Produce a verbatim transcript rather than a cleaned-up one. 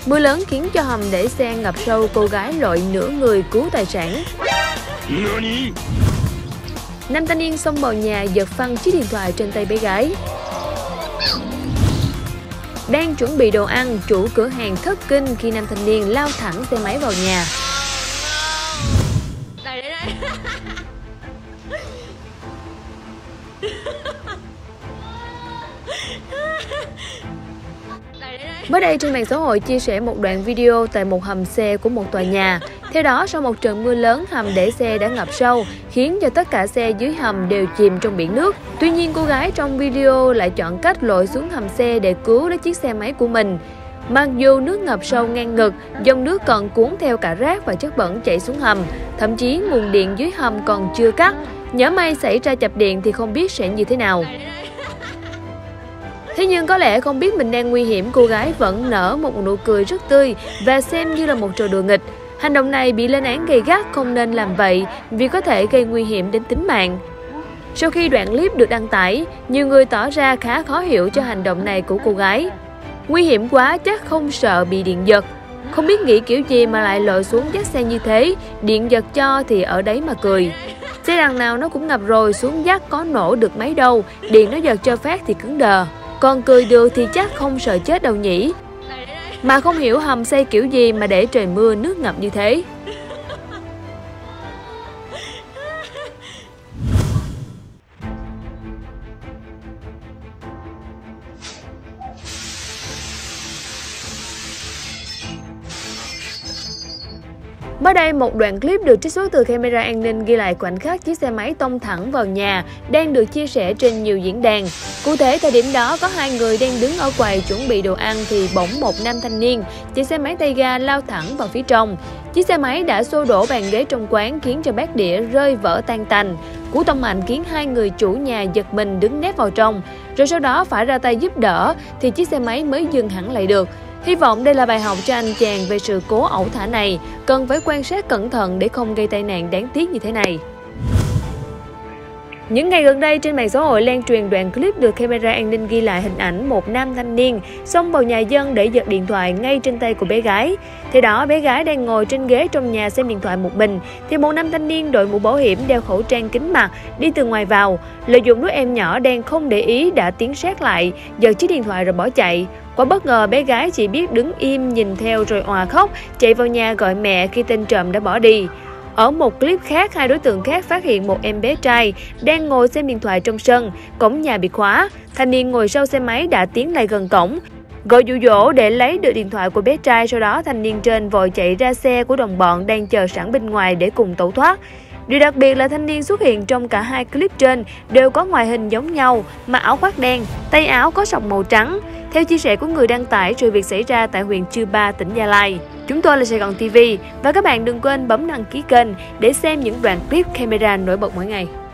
Mưa lớn khiến cho hầm để xe ngập sâu, cô gái lội nửa người cứu tài sản. Nam thanh niên xông vào nhà giật phăng chiếc điện thoại trên tay bé gái. Đang chuẩn bị đồ ăn, chủ cửa hàng thất kinh khi nam thanh niên lao thẳng xe máy vào nhà. Đây, đây, đây. Mới đây trên mạng xã hội chia sẻ một đoạn video tại một hầm xe của một tòa nhà. Theo đó, sau một trận mưa lớn, hầm để xe đã ngập sâu, khiến cho tất cả xe dưới hầm đều chìm trong biển nước. Tuy nhiên, cô gái trong video lại chọn cách lội xuống hầm xe để cứu lấy chiếc xe máy của mình. Mặc dù nước ngập sâu ngang ngực, dòng nước còn cuốn theo cả rác và chất bẩn chảy xuống hầm. Thậm chí nguồn điện dưới hầm còn chưa cắt. Nhỡ may xảy ra chập điện thì không biết sẽ như thế nào. Thế nhưng có lẽ không biết mình đang nguy hiểm, cô gái vẫn nở một nụ cười rất tươi và xem như là một trò đùa nghịch. Hành động này bị lên án gay gắt, không nên làm vậy vì có thể gây nguy hiểm đến tính mạng. Sau khi đoạn clip được đăng tải, nhiều người tỏ ra khá khó hiểu cho hành động này của cô gái. Nguy hiểm quá, chắc không sợ bị điện giật. Không biết nghĩ kiểu gì mà lại lội xuống dắt xe như thế, điện giật cho thì ở đấy mà cười. Xe đằng nào nó cũng ngập rồi, xuống dắt có nổ được mấy đâu, điện nó giật cho phát thì cứng đờ. Còn cười được thì chắc không sợ chết đâu nhỉ. Mà không hiểu hầm xây kiểu gì mà để trời mưa nước ngập như thế. Mới đây, một đoạn clip được trích xuất từ camera an ninh ghi lại khoảnh khắc chiếc xe máy tông thẳng vào nhà đang được chia sẻ trên nhiều diễn đàn. Cụ thể, thời điểm đó có hai người đang đứng ở quầy chuẩn bị đồ ăn thì bỗng một nam thanh niên chạy xe máy tay ga lao thẳng vào phía trong. Chiếc xe máy đã xô đổ bàn ghế trong quán khiến cho bát đĩa rơi vỡ tan tành. Cú tông mạnh khiến hai người chủ nhà giật mình đứng nép vào trong, rồi sau đó phải ra tay giúp đỡ thì chiếc xe máy mới dừng hẳn lại được. Hy vọng đây là bài học cho anh chàng về sự cố ẩu thả này, cần phải quan sát cẩn thận để không gây tai nạn đáng tiếc như thế này. Những ngày gần đây, trên mạng xã hội lan truyền đoạn clip được camera an ninh ghi lại hình ảnh một nam thanh niên xông vào nhà dân để giật điện thoại ngay trên tay của bé gái. Theo đó, bé gái đang ngồi trên ghế trong nhà xem điện thoại một mình, thì một nam thanh niên đội mũ bảo hiểm, đeo khẩu trang kín mặt, đi từ ngoài vào. Lợi dụng lúc em nhỏ đang không để ý đã tiến sát lại, giật chiếc điện thoại rồi bỏ chạy. Quá bất ngờ, bé gái chỉ biết đứng im nhìn theo rồi òa khóc, chạy vào nhà gọi mẹ khi tên trộm đã bỏ đi. Ở một clip khác, hai đối tượng khác phát hiện một em bé trai đang ngồi xem điện thoại trong sân, cổng nhà bị khóa. Thanh niên ngồi sau xe máy đã tiến lại gần cổng, gọi dụ dỗ để lấy được điện thoại của bé trai. Sau đó thanh niên trên vội chạy ra xe của đồng bọn đang chờ sẵn bên ngoài để cùng tẩu thoát. Điều đặc biệt là thanh niên xuất hiện trong cả hai clip trên đều có ngoại hình giống nhau, mặc áo khoác đen, tay áo có sọc màu trắng. Theo chia sẻ của người đăng tải, sự việc xảy ra tại huyện Chư Ba, tỉnh Gia Lai. Chúng tôi là Sài Gòn ti vi và các bạn đừng quên bấm đăng ký kênh để xem những đoạn clip camera nổi bật mỗi ngày.